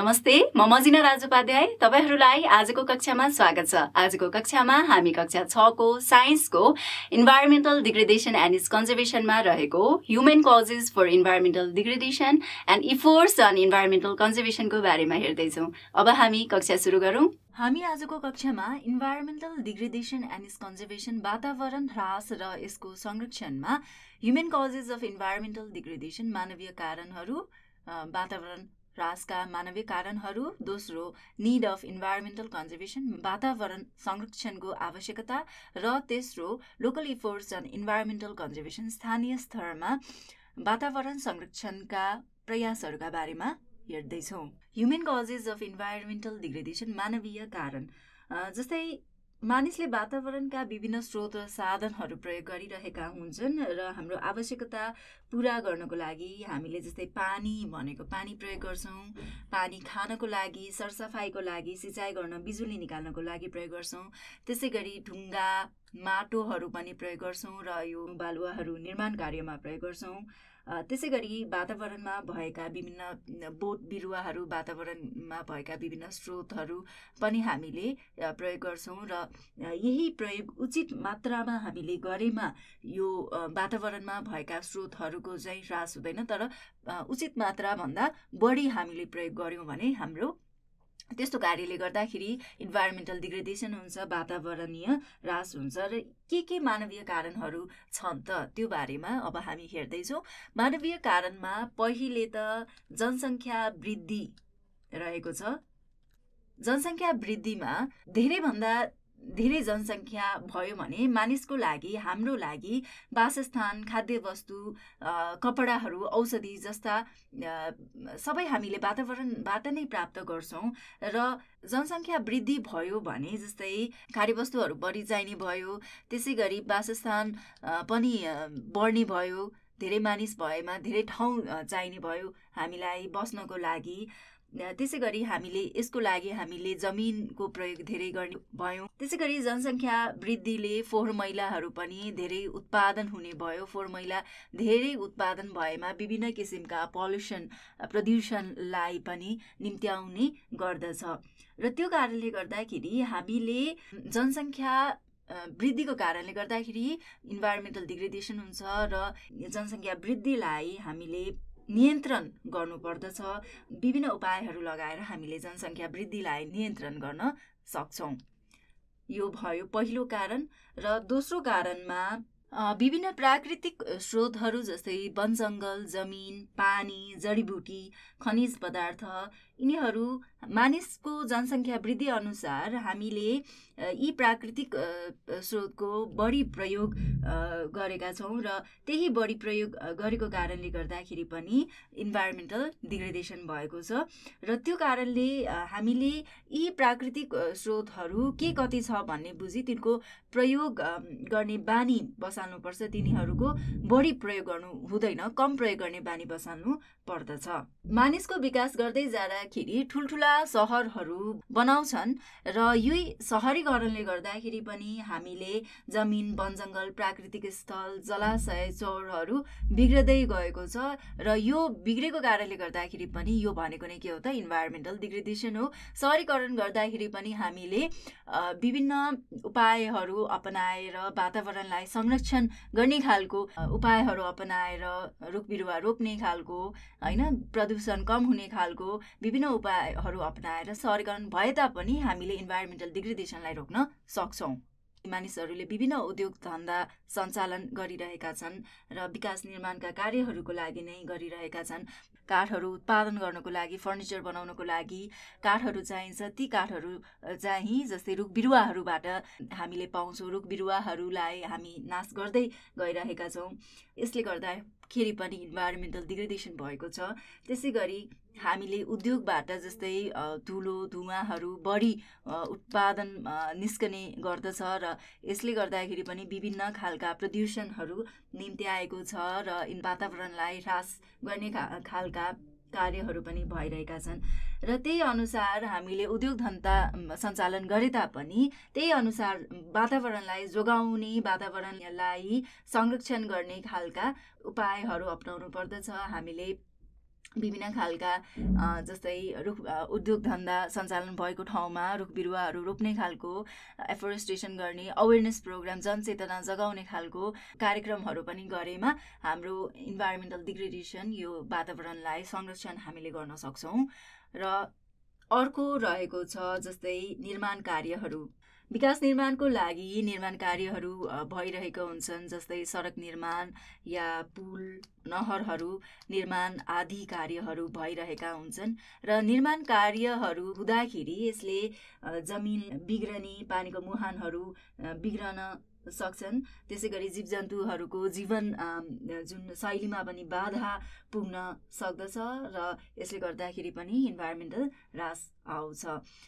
नमस्ते, म मजिना राजोपाध्याय। तपाईहरुलाई आजको कक्षामा स्वागत छ। आजको कक्षामा हामी कक्षा 6 को साइन्सको इन्भाइरोमेन्टल डिग्रेडेसन एन्ड इट्स कन्जर्भेसनमा रहेको human causes for environmental degradation and efforts on environmental कन्जर्भेसनको बारेमा हेर्दै छौं। अब हामी कक्षा सुरु गरौं। हामी आजको कक्षामा environmental degradation and its conservation, वातावरण ह्रास र यसको संरक्षणमा human causes of environmental degradation, मानवीय कारणहरू, वातावरण ह्रासका मानवीय कारणहरू, दोस्रो नीड अफ इन्भाइरोमेन्टल कन्जर्भेसन, वातावरण संरक्षणको आवश्यकता, र तेस्रो local efforts on environmental conservation, स्थानीय स्तरमा वातावरण संरक्षणका प्रयासहरूका बारेमा हेर्दैछौँ। Human causes of environmental degradation, मानवीय कारण। जस्तै मानिसले वातावरणका विभिन्न स्रोत र साधनहरू प्रयोग गरिरहेका हुन्छन् र हाम्रो आवश्यकता पूरा गर्नको लागि हामीले जस्तै पानी भनेको पानी प्रयोग गर्छौँ, पानी खानको लागि, सरसफाइको लागि, सिँचाइ गर्न, बिजुली निकाल्नको लागि प्रयोग गर्छौँ। त्यसै गरी ढुङ्गा, माटोहरू पनि प्रयोग गर्छौँ र यो बालुवाहरू निर्माण कार्यमा प्रयोग गर्छौँ। त्यसै गरी वातावरणमा भएका विभिन्न बोट बिरुवाहरू, वातावरणमा भएका विभिन्न स्रोतहरू पनि हामीले प्रयोग गर्छौँ र यही प्रयोग उचित मात्रामा हामीले गरेमा यो वातावरणमा भएका स्रोतहरूको चाहिँ ह्रास हुँदैन, तर उचित मात्राभन्दा बढी हामीले प्रयोग गर्यौँ भने हाम्रो त्यस्तो कार्यले गर्दाखेरि इन्भाइरोमेन्टल डिग्रेडेसन हुन्छ, वातावरणीय ह्रास हुन्छ। र के मानवीय कारणहरू छन् त त्यो बारेमा अब हामी हेर्दैछौँ। मानवीय कारणमा पहिले त जनसङ्ख्या वृद्धि रहेको छ। जनसङ्ख्या वृद्धिमा धेरैभन्दा धेरै जनसङ्ख्या भयो भने मानिसको लागि, हाम्रो लागि वासस्थान, खाद्यवस्तु, कपडाहरू, औषधि जस्ता सबै हामीले वातावरणबाट नै प्राप्त गर्छौँ। र जनसङ्ख्या वृद्धि भयो भने जस्तै कार्यवस्तुहरू बढी चाहिने भयो, त्यसै गरी वासस्थान पनि बढ्ने भयो, धेरै मानिस भएमा धेरै ठाउँ चाहिने भयो हामीलाई बस्नको लागि। त्यसै गरी यसको लागि हामीले जमिनको प्रयोग धेरै गर्ने भयौँ। त्यसै गरी जनसङ्ख्या वृद्धिले फोहोर मैलाहरू पनि धेरै उत्पादन हुने भयो। फोहोर मैला धेरै उत्पादन भएमा विभिन्न किसिमका प्रदूषणलाई पनि निम्त्याउने गर्दछ र त्यो कारणले गर्दाखेरि हामीले जनसङ्ख्या वृद्धिको कारणले गर्दाखेरि इन्भाइरोमेन्टल डिग्रेडेसन हुन्छ र जनसङ्ख्या वृद्धिलाई हामीले नियन्त्रण गर्नुपर्दछ। विभिन्न उपायहरू लगाएर हामीले जनसङ्ख्या वृद्धिलाई नियन्त्रण गर्न सक्छौँ। यो भयो पहिलो कारण। र दोस्रो कारणमा विभिन्न प्राकृतिक स्रोतहरू जस्तै वन जङ्गल, जमिन, पानी, जडीबुटी, खनिज पदार्थ, यिनीहरू मानिसको जनसङ्ख्या वृद्धि अनुसार हामीले यी प्राकृतिक स्रोतको बढी प्रयोग गरेका छौँ र त्यही बढी प्रयोग गरेको कारणले गर्दाखेरि पनि इन्भाइरोमेन्टल डिग्रेडेसन भएको छ। र त्यो कारणले हामीले यी प्राकृतिक स्रोतहरू के कति छ भन्ने बुझी तिनको प्रयोग गर्ने बानी बसाल्नुपर्छ। तिनीहरूको बढी प्रयोग गर्नु हुँदैन, कम प्रयोग गर्ने बानी बसाल्नु पर्दछ। मानिसको विकास गर्दै जाँदाखेरि ठुल्ठुला सहरहरू बनाउँछन् र यही सहरीकरणले गर्दाखेरि पनि हामीले जमिन, वन जङ्गल, प्राकृतिक स्थल, जलाशय, चौरहरू बिग्रदै गएको छ र यो बिग्रेको कारणले गर्दाखेरि पनि यो भनेको नै के हो त इन्भाइरोमेन्टल डिग्रेडेसन हो। सहरीकरण गर्दाखेरि पनि हामीले विभिन्न उपायहरू अपनाएर वातावरणलाई संरक्षण गर्ने खालको उपायहरू अपनाएर रुख बिरुवा रोप्ने खालको, हैन, प्रदूषण कम हुने खालको विभिन्न उपायहरू अपनाएर सहरीकरण भए तापनि हामीले इन्भाइरोमेन्टल डिग्रेडेसनलाई रोक्न सक्छौँ। मानिसहरूले विभिन्न उद्योग धन्दा सञ्चालन गरिरहेका छन् र विकास निर्माणका कार्यहरूको लागि नै गरिरहेका छन्। काठहरू उत्पादन गर्नको लागि, फर्निचर बनाउनको लागि काठहरू चाहिन्छ। ती काठहरू चाहिँ जस्तै रुख बिरुवाहरूबाट हामीले पाउँछौँ। रुख बिरुवाहरूलाई हामी नाश गर्दै गइरहेका छौँ। यसले गर्दाखेरि पनि इन्भाइरोमेन्टल डिग्रेडेसन भएको छ। त्यसै गरी हामीले उद्योगबाट जस्तै धुलो, धुवाँहरू बढी उत्पादन निस्कने गर्दछ र यसले गर्दाखेरि पनि विभिन्न खालका प्रदूषणहरू निम्त्याएको छ र वातावरणलाई ह्रास गर्ने खालका कार्यहरू पनि भइरहेका छन्। र त्यही अनुसार हामीले उद्योग धन्दा सञ्चालन गरे तापनि त्यही अनुसार वातावरणलाई जोगाउने, वातावरणलाई संरक्षण गर्ने खालका उपायहरू अपनाउनु पर्दछ। हामीले विभिन्न खालका जस्तै रुख उद्योग धन्दा सञ्चालन भएको ठाउँमा रुख बिरुवाहरू रोप्ने खालको एफोरेस्टेसन गर्ने अवेरनेस प्रोग्राम जनचेतना जगाउने खालको कार्यक्रमहरू पनि गरेमा हाम्रो इन्भाइरोमेन्टल डिग्रेडेसन यो वातावरणलाई संरक्षण हामीले गर्न सक्छौँ। र अर्को रहेको छ जस्तै निर्माण कार्यहरू। विकास निर्माणको लागि निर्माण कार्यहरू भइरहेका हुन्छन्, जस्तै सडक निर्माण या पुल नहरहरू निर्माण आदि कार्यहरू भइरहेका हुन्छन्। र निर्माण कार्यहरू हुँदाखेरि यसले जमिन बिग्रने, पानीको मुहानहरू बिग्रन सक्छन्। त्यसै गरी जीवजन्तुहरूको जीवन जुन शैलीमा पनि बाधा पुग्न सक्दछ र यसले गर्दाखेरि पनि इन्भाइरोमेन्टल ह्रास आउँछ।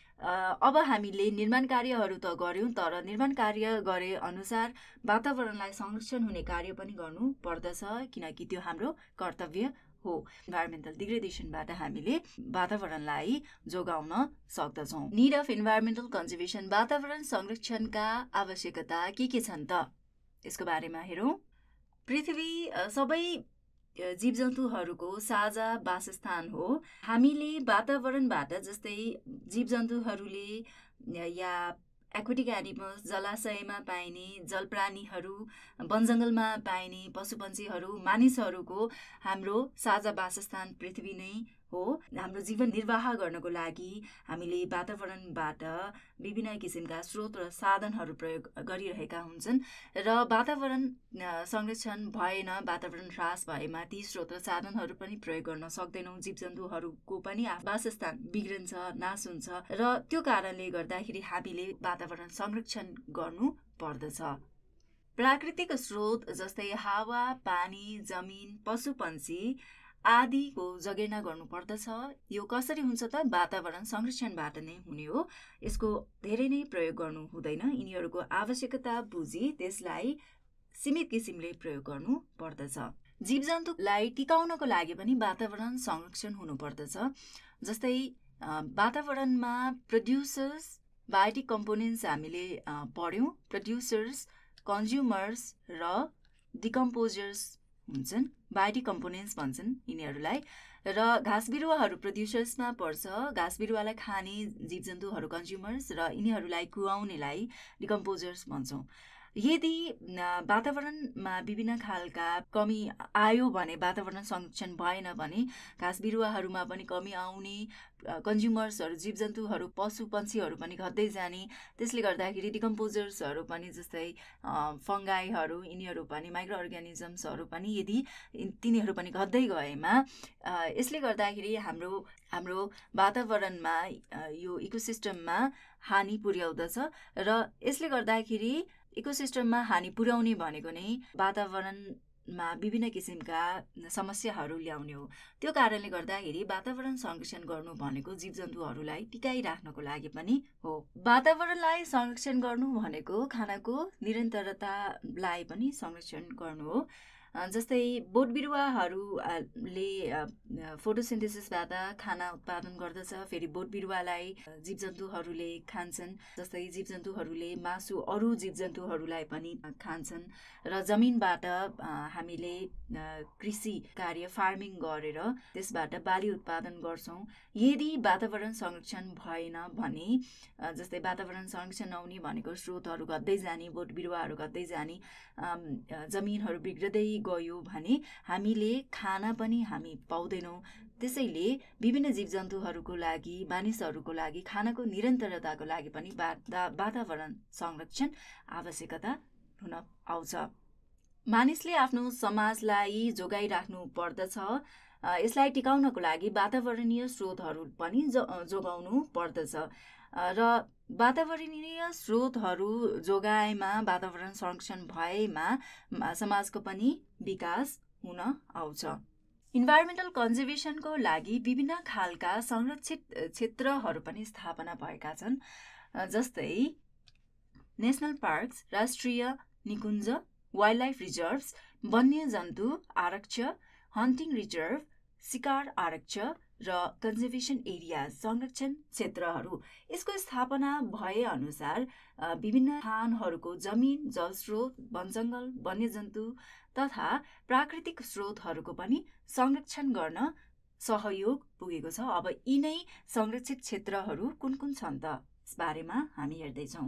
अब हामीले निर्माण कार्यहरू त गर्यौँ, तर निर्माण कार्य गरे अनुसार वातावरणलाई संरक्षण हुने कार्य पनि गर्नु पर्दछ, किनकि त्यो हाम्रो कर्तव्य हो। इन्भाइरोमेन्टल डिग्रेडेसनबाट हामीले वातावरणलाई जोगाउन सक्दछौँ। निड अफ इन्भाइरोमेन्टल कन्जर्भेसन, वातावरण संरक्षणका आवश्यकता के छन् त यसको बारेमा हेरौँ। पृथ्वी सबै जीवजन्तुहरूको साझा वासस्थान हो। हामीले वातावरणबाट जस्तै जीवजन्तुहरूले या एक्वेटिक एनिमल्स, जलाशयमा पाइने जलप्राणीहरू, वनजङ्गलमा पाइने पशुपन्छीहरू, मानिसहरूको हाम्रो साझा वासस्थान पृथ्वी नै हो। हाम्रो जीवन निर्वाह गर्नको लागि हामीले वातावरणबाट विभिन्न किसिमका स्रोत र साधनहरू प्रयोग गरिरहेका हुन्छन् र वातावरण संरक्षण भएन, वातावरण ह्रास भएमा ती स्रोत र साधनहरू पनि प्रयोग गर्न सक्दैनौँ। जीवजन्तुहरूको पनि वासस्थान बिग्रन्छ, नाश हुन्छ र त्यो कारणले गर्दाखेरि हामीले वातावरण संरक्षण गर्नु पर्दछ। प्राकृतिक स्रोत जस्तै हावा, पानी, जमिन, पशुपन्छी आदिको जगेर्ना गर्नुपर्दछ। यो कसरी हुन्छ त वातावरण संरक्षणबाट नै हुने हो। यसको धेरै नै प्रयोग गर्नु हुँदैन। यिनीहरूको आवश्यकता बुझी त्यसलाई सीमित किसिमले प्रयोग गर्नु पर्दछ। जीवजन्तुलाई टिकाउनको लागि पनि वातावरण संरक्षण हुनुपर्दछ। जस्तै वातावरणमा प्रड्युसर्स, बायोटिक कम्पोनेन्ट्स हामीले पढ्यौँ। प्रड्युसर्स, कन्ज्युमर्स र डिकम्पोजर्स हुन्छन्। बायोटिक कम्पोनेन्ट्स भन्छन् यिनीहरूलाई। र घाँस बिरुवाहरू प्रड्युसर्समा पर्छ। घाँस बिरुवालाई खाने जीवजन्तुहरू कन्ज्युमर्स र यिनीहरूलाई कुहाउनेलाई डिकम्पोजर्स भन्छौँ। यदि वातावरणमा विभिन्न खालका कमी आयो भने, वातावरण संरक्षण भएन भने घाँस बिरुवाहरूमा पनि कमी आउने, कन्ज्युमर्सहरू जीवजन्तुहरू पशुपन्छीहरू पनि घट्दै जाने। त्यसले गर्दाखेरि डिकम्पोजर्सहरू पनि जस्तै फङ्गाईहरू, यिनीहरू पनि माइक्रो अर्गानिजम्सहरू पनि यदि तिनीहरू पनि घट्दै गएमा यसले गर्दाखेरि हाम्रो वातावरणमा यो इकोसिस्टममा हानि पुर्याउँदछ। र यसले गर्दाखेरि इकोसिस्टममा हानि पुर्याउने भनेको नै वातावरणमा विभिन्न किसिमका समस्याहरू ल्याउने हो। त्यो कारणले गर्दाखेरि वातावरण संरक्षण गर्नु भनेको जीवजन्तुहरूलाई टिकाइराख्नको लागि पनि हो। वातावरणलाई संरक्षण गर्नु भनेको खानाको निरन्तरतालाई पनि संरक्षण गर्नु हो। जस्तै बोट बिरुवाहरूले फोटोसिन्थेसिसबाट खाना उत्पादन गर्दछ। फेरि बोट बिरुवालाई जीवजन्तुहरूले खान्छन्। जस्तै जीवजन्तुहरूले मासु अरू जीवजन्तुहरूलाई पनि खान्छन्। र जमिनबाट हामीले कृषि कार्य, फार्मिङ गरेर त्यसबाट बाली उत्पादन गर्छौँ। यदि वातावरण संरक्षण भएन भने, जस्तै वातावरण संरक्षण नहुने भनेको स्रोतहरू घट्दै जाने, बोट बिरुवाहरू घट्दै जाने, जमिनहरू बिग्रदै गयो भने हामीले खाना पनि हामी पाउँदैनौँ। त्यसैले विभिन्न जीवजन्तुहरूको लागि, मानिसहरूको लागि, खानाको निरन्तरताको लागि पनि वातावरण संरक्षण आवश्यकता हुन आउँछ। मानिसले आफ्नो समाजलाई जोगाइराख्नु पर्दछ। यसलाई टिकाउनको लागि वातावरणीय स्रोतहरू पनि जोगाउनु पर्दछ। र वातावरणीय स्रोतहरू जोगाएमा, वातावरण संरक्षण भएमा समाजको पनि विकास हुन आउँछ। इन्भाइरोमेन्टल कन्जर्भेसनको लागि विभिन्न खालका संरक्षित क्षेत्रहरू पनि स्थापना भएका छन्। जस्तै नेसनल पार्क्स, राष्ट्रिय निकुञ्ज, वाइल्डलाइफ रिजर्भ्स, वन्यजन्तु आरक्ष, हन्टिङ रिजर्भ, शिकार आरक्ष र कन्जर्भेसन एरिया, संरक्षण क्षेत्रहरू। यसको स्थापना भए अनुसार विभिन्न स्थानहरूको जमिन, जलस्रोत, वनजङ्गल, वन्यजन्तु तथा प्राकृतिक स्रोतहरूको पनि संरक्षण गर्न सहयोग पुगेको छ। अब यी नै संरक्षित क्षेत्रहरू कुन कुन छन् त यसबारेमा हामी हेर्दैछौँ।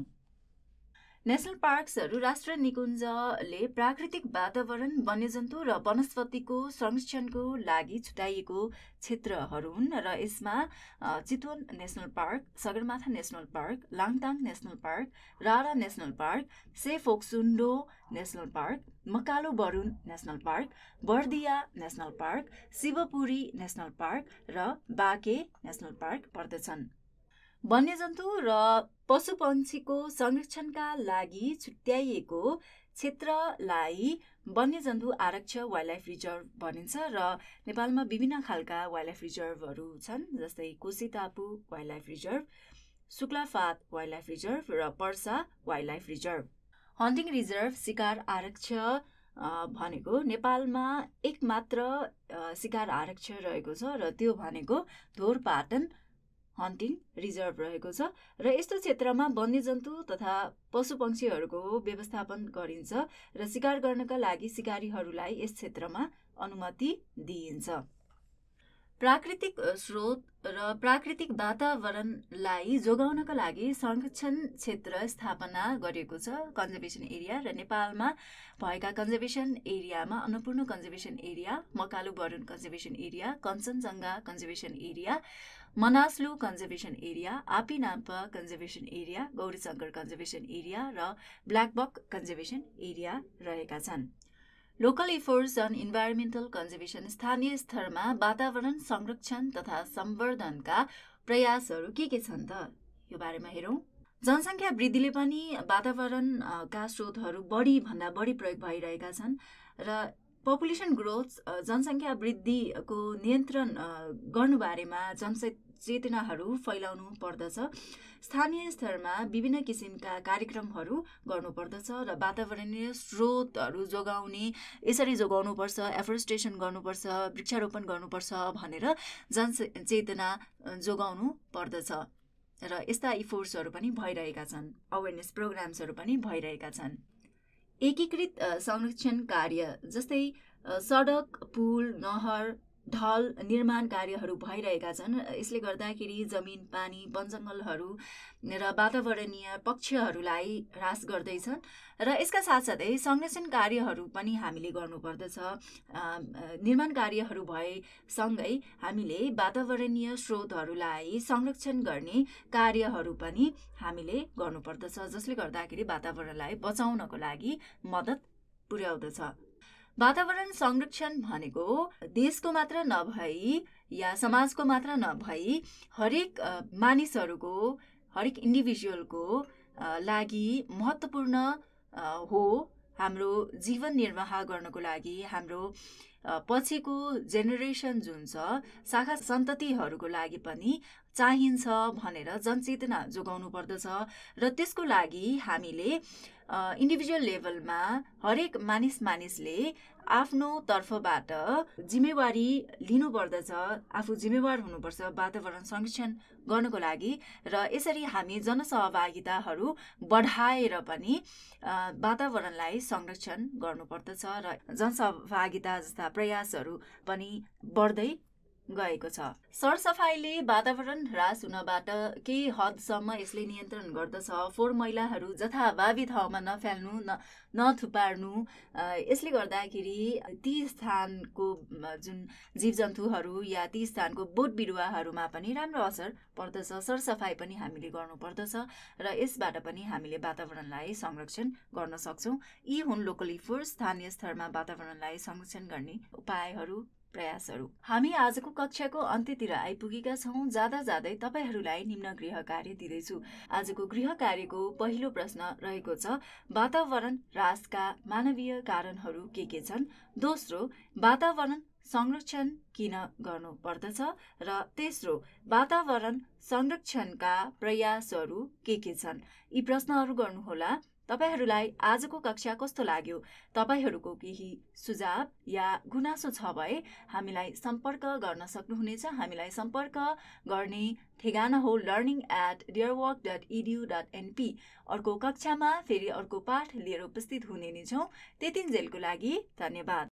नेसनल पार्क्सहरू राष्ट्रिय निकुञ्जले प्राकृतिक वातावरण, वन्यजन्तु र वनस्पतिको संरक्षणको लागि छुट्याइएको क्षेत्रहरू हुन् र यसमा Chitwan national park, Sagarmatha national park, Langtang national park, Rara national park, Shey Phoksundo national park, Makalu Barun national park, Bardiya national park, Shivapuri national park र बाके नेसनल पार्क पर्दछन्। वन्यजन्तु र पशुपक्षीको संरक्षणका लागि छुट्याइएको क्षेत्रलाई वन्यजन्तु आरक्ष वाइल्डलाइफ रिजर्भ भनिन्छ र नेपालमा विभिन्न खालका वाइल्डलाइफ रिजर्भहरू छन्, जस्तै Koshi Tappu wildlife reserve, Shuklaphanta wildlife reserve र Parsa wildlife reserve. Hunting reserve शिकार आरक्ष भनेको नेपालमा एकमात्र शिकार आरक्ष रहेको छ र त्यो भनेको धोरपाटन हन्टिङ रिजर्भ रहेको छ र यस्तो क्षेत्रमा वन्यजन्तु तथा पशुपक्षीहरूको व्यवस्थापन गरिन्छ र शिकार गर्नका लागि शिकारीहरूलाई यस क्षेत्रमा अनुमति दिइन्छ। प्राकृतिक स्रोत र प्राकृतिक वातावरणलाई जोगाउनका लागि संरक्षण क्षेत्र स्थापना गरिएको छ, कन्जर्भेसन एरिया। र नेपालमा भएका कन्जर्भेसन एरियामा Annapurna conservation area, Makalu Barun conservation area, Kanchenjunga conservation area, Manaslu conservation area, Api Nampa conservation area, Gaurishankar conservation area र ब्ल्याकबक कन्जर्भेसन एरिया रहेका छन्। Local efforts on environmental conservation स्थानीय स्तरमा वातावरण संरक्षण तथा सम्वर्धनका प्रयासहरू के छन् त यो बारेमा हेरौँ। जनसङ्ख्या वृद्धिले पनि वातावरणका स्रोतहरू बढीभन्दा बढी प्रयोग भइरहेका छन् र पपुलेसन ग्रोथ, जनसङ्ख्या वृद्धिको नियन्त्रण गर्नुबारेमा जनचेतनाहरू फैलाउनु पर्दछ। स्थानीय स्तरमा विभिन्न किसिमका कार्यक्रमहरू गर्नुपर्दछ र वातावरणीय स्रोतहरू यसरी जोगाउनुपर्छ, एफोरेस्टेसन गर्नुपर्छ, वृक्षारोपण गर्नुपर्छ भनेर जनचेतना जोगाउनु पर्दछ र यस्ता इफोर्ट्सहरू पनि भइरहेका छन्, अवेरनेस प्रोग्राम्सहरू पनि भइरहेका छन्। एकीकृत संरक्षण कार्य जस्तै सडक, पुल, नहर, ढल निर्माण कार्यहरू भइरहेका छन्। यसले गर्दाखेरि जमिन, पानी, वनजङ्गलहरू र वातावरणीय पक्षहरूलाई ह्रास गर्दैछन् र यसका साथसाथै संरक्षण कार्यहरू पनि हामीले गर्नुपर्दछ। निर्माण कार्यहरू भएसँगै हामीले वातावरणीय स्रोतहरूलाई संरक्षण गर्ने कार्यहरू पनि हामीले गर्नुपर्दछ, जसले गर्दाखेरि वातावरणलाई बचाउनको लागि मद्दत पुर्याउँदछ। वातावरण संरक्षण भनेको देशको मात्र नभई या समाजको मात्र नभई हरेक मानिसहरूको, हरेक इन्डिभिजुअलको लागि महत्त्वपूर्ण हो। हाम्रो जीवन निर्वाह गर्नको लागि, हाम्रो पछिको जेनेरेसन जुन छ, शाखा सन्ततिहरूको लागि पनि चाहिन्छ भनेर जनचेतना जोगाउनु पर्दछ र त्यसको लागि हामीले इन्डिभिजुअल लेभलमा हरेक मानिसले आफ्नो तर्फबाट जिम्मेवारी लिनुपर्दछ, आफू जिम्मेवार हुनुपर्छ वातावरण संरक्षण गर्नको लागि र यसरी हामी जनसहभागिताहरू बढाएर पनि वातावरणलाई संरक्षण गर्नुपर्दछ र जनसहभागिता जस्ता प्रयासहरू पनि बढ्दै गएको छ। सरसफाइले वातावरण ह्रास हुनबाट केही हदसम्म यसले नियन्त्रण गर्दछ। फोहोर मैलाहरू जथाभावी ठाउँमा नफाल्नु, नथुपार्नु। यसले गर्दाखेरि ती स्थानको जुन जीवजन्तुहरू या ती स्थानको बोट बिरुवाहरूमा पनि राम्रो असर पर्दछ। सरसफाइ पनि हामीले गर्नुपर्दछ र यसबाट पनि हामीले वातावरणलाई संरक्षण गर्न सक्छौँ। यी हुन् लोकल इफोर्ट्स, स्थानीय स्तरमा वातावरणलाई संरक्षण गर्ने उपायहरू, प्रयासहरू। हामी आजको कक्षाको अन्त्यतिर आइपुगेका छौँ। जाँदै तपाईहरूलाई निम्न गृह कार्य दिँदैछु। आजको गृह कार्यको पहिलो प्रश्न रहेको छ, वातावरण ह्रासका मानवीय कारणहरू के छन्? दोस्रो, वातावरण संरक्षण किन गर्नु पर्दछ? र तेस्रो, वातावरण संरक्षणका प्रयासहरू के छन्? यी प्रश्नहरू गर्नुहोला। तपाईहरूलाई आजको कक्षा कस्तो लाग्यो? तपाईहरूको केही सुझाव या गुनासो छ भए हामीलाई सम्पर्क गर्न सक्नुहुनेछ। हामीलाई सम्पर्क गर्ने ठेगाना हो learning@deerwalk.edu.np। अर्को कक्षामा फेरि अर्को पाठ लिएर उपस्थित हुने नै छौँ। त्यतिन्जेलको लागि धन्यवाद।